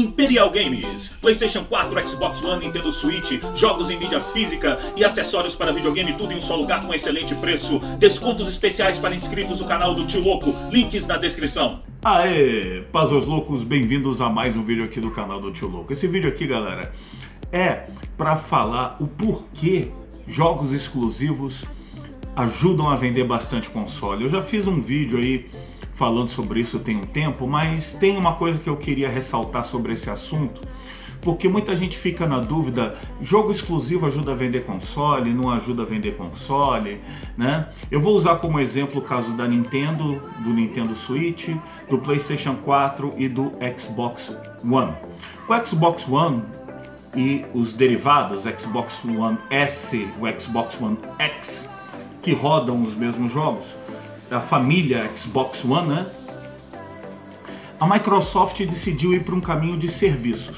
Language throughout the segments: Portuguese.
Imperial Games, PlayStation 4, Xbox One, Nintendo Switch, jogos em mídia física e acessórios para videogame, tudo em um só lugar com excelente preço. Descontos especiais para inscritos do canal do Tio Louco, links na descrição. Aê, pazos loucos, bem-vindos a mais um vídeo aqui do canal do Tio Louco. Esse vídeo aqui, galera, é para falar o porquê jogos exclusivos ajudam a vender bastante console. Eu já fiz um vídeo aí falando sobre isso tem um tempo, mas tem uma coisa que eu queria ressaltar sobre esse assunto, porque muita gente fica na dúvida, jogo exclusivo ajuda a vender console, não ajuda a vender console, né? Eu vou usar como exemplo o caso da Nintendo, do Nintendo Switch, do PlayStation 4 e do Xbox One. O Xbox One e os derivados, Xbox One S, o Xbox One X, que rodam os mesmos jogos, a família Xbox One, né? A Microsoft decidiu ir para um caminho de serviços.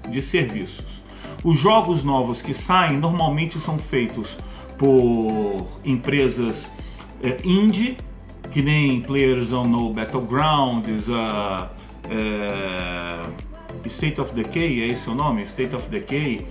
Os jogos novos que saem normalmente são feitos por empresas indie, que nem PlayerUnknown's Battlegrounds, State of Decay, é esse o nome? State of Decay,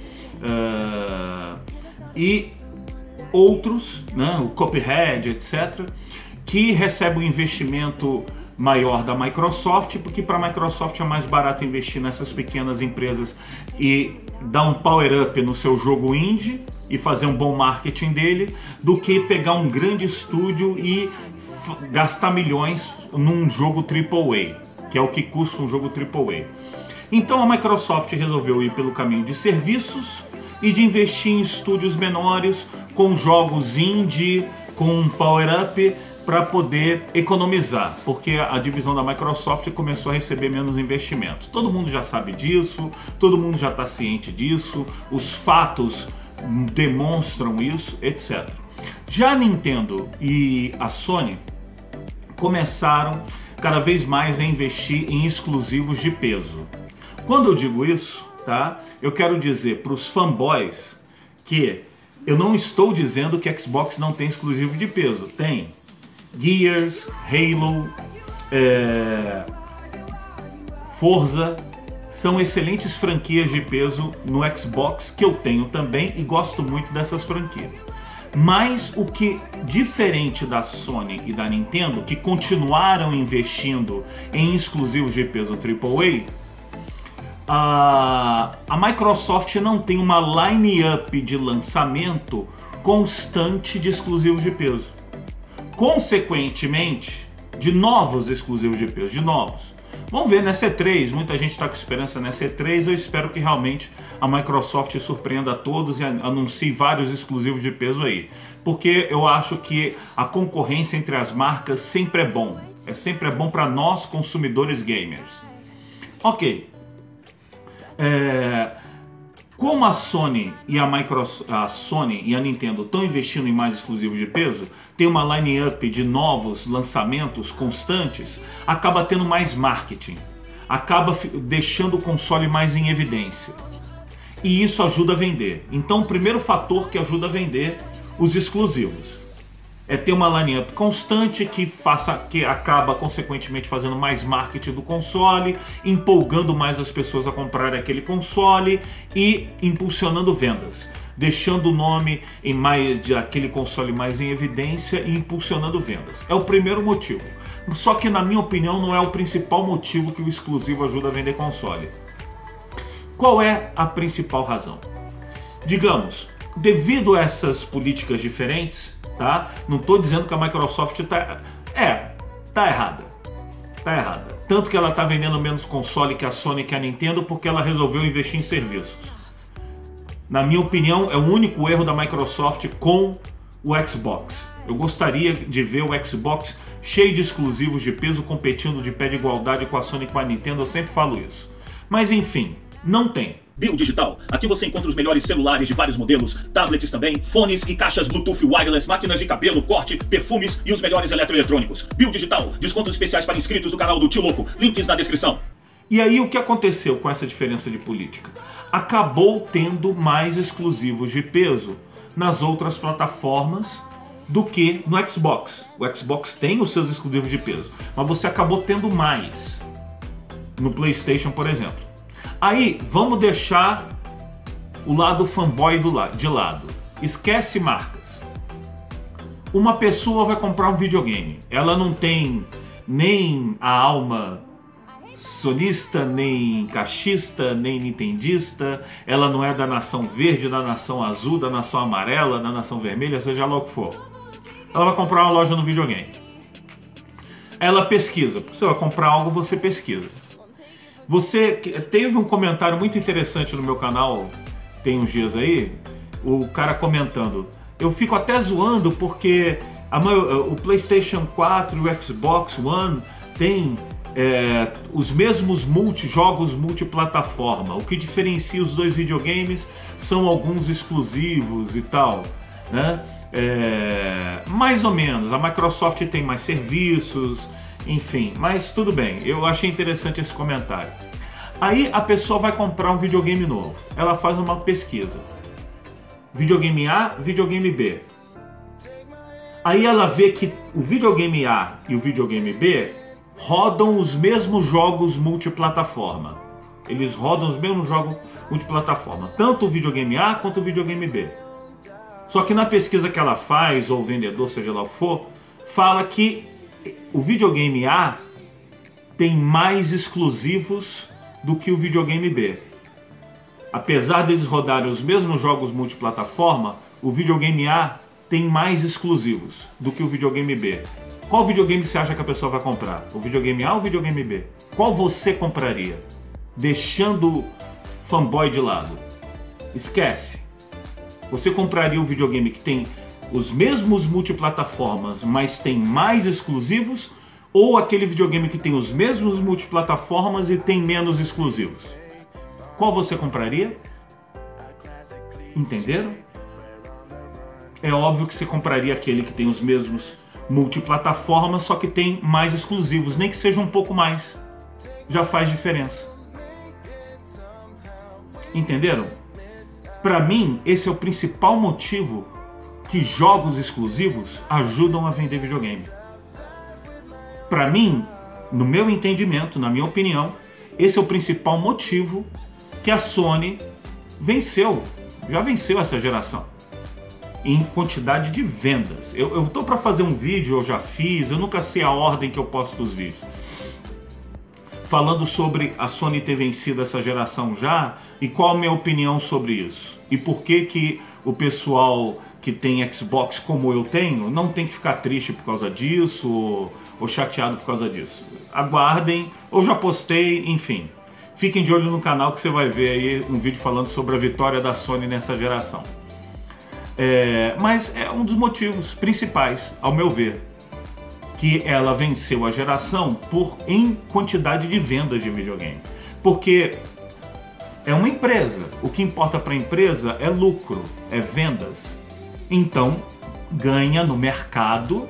e outros, né? O Cuphead, etc., que recebe um investimento maior da Microsoft, porque para a Microsoft é mais barato investir nessas pequenas empresas e dar um power-up no seu jogo indie e fazer um bom marketing dele, do que pegar um grande estúdio e gastar milhões num jogo AAA, que é o que custa um jogo AAA. Então a Microsoft resolveu ir pelo caminho de serviços e de investir em estúdios menores, com jogos indie, com um power-up, para poder economizar, porque a divisão da Microsoft começou a receber menos investimento. Todo mundo já sabe disso, todo mundo já está ciente disso, os fatos demonstram isso, etc. Já a Nintendo e a Sony começaram cada vez mais a investir em exclusivos de peso. Quando eu digo isso, tá? Eu quero dizer para os fanboys que eu não estou dizendo que Xbox não tem exclusivo de peso, tem. Gears, Halo, Forza são excelentes franquias de peso no Xbox, que eu tenho também e gosto muito dessas franquias. Mas o que, diferente da Sony e da Nintendo, que continuaram investindo em exclusivos de peso AAA, a Microsoft não tem uma line-up de lançamento constante de exclusivos de peso. Consequentemente, de novos exclusivos de peso, de novos. Vamos ver nessa E3, muita gente está com esperança nessa E3, eu espero que realmente a Microsoft surpreenda a todos e anuncie vários exclusivos de peso aí. Porque eu acho que a concorrência entre as marcas sempre é bom. Sempre é bom para nós, consumidores gamers. Ok. Como a Sony e a Sony e a Nintendo estão investindo em mais exclusivos de peso, tem uma line-up de novos lançamentos constantes, acaba tendo mais marketing, acaba deixando o console mais em evidência. E isso ajuda a vender. Então o primeiro fator que ajuda a vender os exclusivos é ter uma line-up constante que acaba consequentemente fazendo mais marketing do console, empolgando mais as pessoas a comprarem aquele console e impulsionando vendas, deixando o nome aquele console mais em evidência e impulsionando vendas. É o primeiro motivo. Só que, na minha opinião, não é o principal motivo que o exclusivo ajuda a vender console. Qual é a principal razão? Digamos, devido a essas políticas diferentes, tá? Não estou dizendo que a Microsoft tá errada. Tá errada. Tanto que ela está vendendo menos console que a Sony e que a Nintendo porque ela resolveu investir em serviços. Na minha opinião, é o único erro da Microsoft com o Xbox. Eu gostaria de ver o Xbox cheio de exclusivos de peso, competindo de pé de igualdade com a Sony e com a Nintendo, eu sempre falo isso. Mas enfim, não tem. Bio Digital, aqui você encontra os melhores celulares de vários modelos, tablets também, fones e caixas Bluetooth wireless, máquinas de cabelo, corte, perfumes e os melhores eletroeletrônicos. Bio Digital, descontos especiais para inscritos do canal do Tio Louco, links na descrição. E aí o que aconteceu com essa diferença de política? Acabou tendo mais exclusivos de peso nas outras plataformas do que no Xbox. O Xbox tem os seus exclusivos de peso, mas você acabou tendo mais no PlayStation, por exemplo. Aí, vamos deixar o lado fanboy de lado. Esquece marcas. Uma pessoa vai comprar um videogame. Ela não tem nem a alma sonista, nem caixista, nem nintendista. Ela não é da nação verde, da nação azul, da nação amarela, da nação vermelha, seja lá o que for. Ela vai comprar uma loja no videogame. Ela pesquisa. Você vai comprar algo, você pesquisa. Você teve um comentário muito interessante no meu canal, tem uns dias aí, o cara comentando: eu fico até zoando porque o PlayStation 4 e o Xbox One tem os mesmos jogos multiplataforma. O que diferencia os dois videogames são alguns exclusivos e tal, né? Mais ou menos. A Microsoft tem mais serviços, enfim, mas tudo bem. Eu achei interessante esse comentário. Aí a pessoa vai comprar um videogame novo. Ela faz uma pesquisa. Videogame A, videogame B. Aí ela vê que o videogame A e o videogame B rodam os mesmos jogos multiplataforma. Eles rodam os mesmos jogos multiplataforma, tanto o videogame A quanto o videogame B. Só que na pesquisa que ela faz, ou o vendedor, seja lá o que for, fala que o videogame A tem mais exclusivos do que o videogame B. Apesar deles rodarem os mesmos jogos multiplataforma, o videogame A tem mais exclusivos do que o videogame B. Qual videogame você acha que a pessoa vai comprar? O videogame A ou o videogame B? Qual você compraria? Deixando o fanboy de lado. Esquece. Você compraria o videogame que tem os mesmos multiplataformas, mas tem mais exclusivos, ou aquele videogame que tem os mesmos multiplataformas e tem menos exclusivos? Qual você compraria? Entenderam? É óbvio que você compraria aquele que tem os mesmos multiplataformas, só que tem mais exclusivos, nem que seja um pouco mais. Já faz diferença. Entenderam? Para mim, esse é o principal motivo que jogos exclusivos ajudam a vender videogame. Para mim, no meu entendimento, na minha opinião, esse é o principal motivo que a Sony já venceu essa geração em quantidade de vendas. Eu tô para fazer um vídeo, eu já fiz, eu nunca sei a ordem que eu posto os vídeos, falando sobre a Sony ter vencido essa geração já e qual a minha opinião sobre isso. E por que o pessoal que tem Xbox como eu tenho não tem que ficar triste por causa disso ou chateado por causa disso. Aguardem, eu já postei, enfim. Fiquem de olho no canal que você vai ver aí um vídeo falando sobre a vitória da Sony nessa geração. Mas é um dos motivos principais, ao meu ver, que ela venceu a geração em quantidade de vendas de videogame. Porque é uma empresa, o que importa para a empresa é lucro, é vendas. Então, ganha no mercado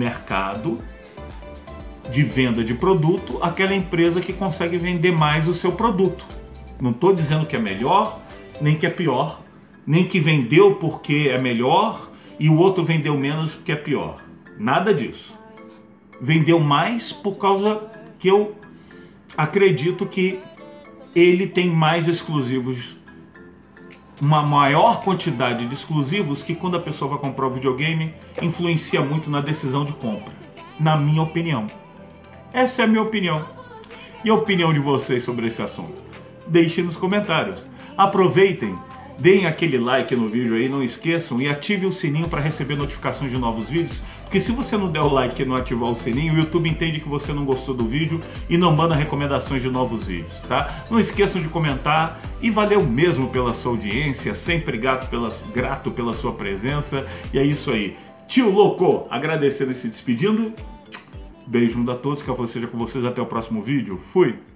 de venda de produto, aquela empresa que consegue vender mais o seu produto. Não estou dizendo que é melhor, nem que é pior, nem que vendeu porque é melhor e o outro vendeu menos porque é pior. Nada disso. Vendeu mais por causa que eu acredito que ele tem mais exclusivos, uma maior quantidade de exclusivos que quando a pessoa vai comprar o videogame influencia muito na decisão de compra, na minha opinião. Essa é a minha opinião. E a opinião de vocês sobre esse assunto? Deixem nos comentários. Aproveitem, deem aquele like no vídeo aí, não esqueçam, e ative o sininho para receber notificações de novos vídeos, porque se você não der o like e não ativar o sininho, o YouTube entende que você não gostou do vídeo e não manda recomendações de novos vídeos, tá? Não esqueçam de comentar e valeu mesmo pela sua audiência, sempre grato pela sua presença, e é isso aí. Tio Louco, agradecendo e se despedindo. Beijo a todos, que a força seja com vocês, até o próximo vídeo. Fui!